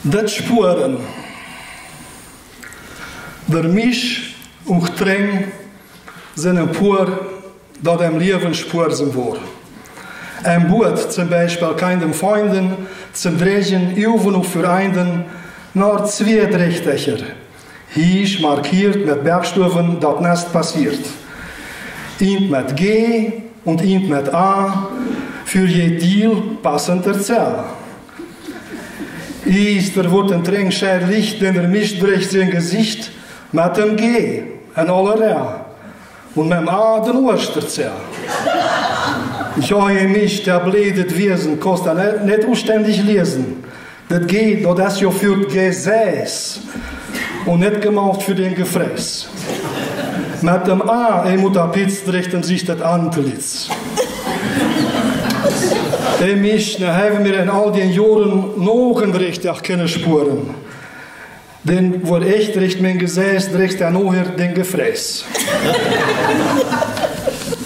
Dat Spuren. Der Misch und Träng sind ein Pur, dat im Leben Spur sind vor. Ein Boot zum Beispiel keinem Freunden, zum Drehen, Üben und Vereinden, nur zwei Drechdächer. Hier markiert mit Bergstufen, dat Nest passiert. Eend mit G und eend mit A, für je Deal passend erzählen. Easter wordt een tring schijt licht in der Misch dreht sein Gesicht mit dem G en aller R und mit dem A den Osterzell. Ja, ihr Misch, der blädet Wesen, kostet nicht umständlich lesen. Das G, das ist ja für Gesäß und nicht gemacht für den Gefräß. Mit dem A, muss der Pitz richten sich das Antlitz. Die Misch, da haben wir in all den Jahren noch ein richtig keine Spuren. Denn wo echt recht mein Gesäß, recht er noch den Gefräß.